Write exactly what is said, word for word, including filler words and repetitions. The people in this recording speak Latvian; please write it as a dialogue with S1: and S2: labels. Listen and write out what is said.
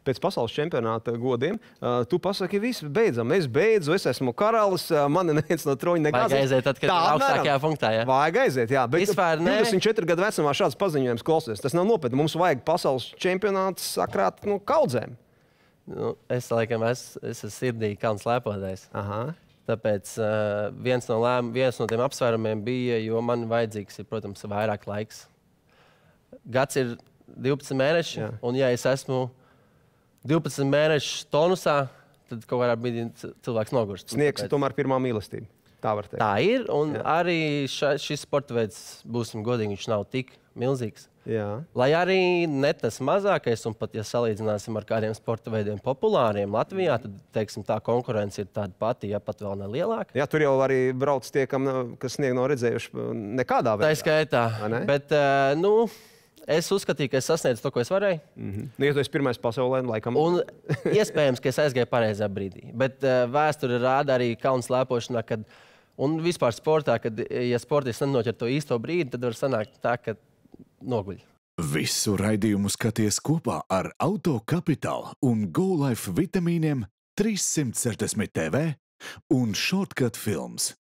S1: pēc pasaules čempionāta godiem. Uh, tu pasaki, viss beidzam, es beidzu, es esmu karalis, uh, mani neviens no troņa negāzās.
S2: Vajag aiziet, tad, kad ir augstākajā punktā, jā?
S1: Vajag aiziet, jā. Bet
S2: Vispār ne.
S1: divdesmit četru gadu vecumā šāds paziņojums klausies. Tas nav nopietni. Mums vajag pasaules čempionāts sakrāt nu, kaudzēm.
S2: Nu, es, laikam, es, es esmu sirdī kalns lēpotājs.
S1: Aha.
S2: Tāpēc uh, viens, no lēm, viens no tiem apsvērumiem bija, jo man vajadzīgs ir, protams, vairāk laiks. Gads ir divpadsmit mēneši, jā. Un ja es esmu divpadsmit mēnešu tonusā, tad kaut kādā brīdī cilvēks nogurst.
S1: Sniegs
S2: Tāpēc...
S1: tomēr pirmā mīlestība. Tā var teikt.
S2: Tā ir, un jā. Arī ša, šis sporta veids, būsim godīgi, viņš nav tik milzīgs.
S1: Jā.
S2: Lai arī ne tas mazākais, un pat, ja salīdzināsim ar kādiem sporta veidiem populāriem Latvijā, tad, teiksim, tā konkurence ir tāda pati, ja pat vēl ne lielāka.
S1: Jā, tur jau arī brauc tie, kam, kas sniegu nav redzējuši nekādā veidā.
S2: Tā skaitā. Bet, uh, nu, es uzskatīju, ka es sasniedzu to, ko es varēju.
S1: Mm-hmm. Ja tu esi pirmais pasaulē, laikam.
S2: Un iespējams, ka es aizgāju pareizā brīdī. Bet uh, vēsture rāda arī kalnu slēpošanā, kad, un vispār sportā, kad, ja sportists nenoķer to īsto brīdi, tad var sanākt tā, ka noguļ.
S3: Visu raidījumu skaties kopā ar Auto Capital un GoLife vitamīniem trīssimt sešdesmit T V un Shortcut Films.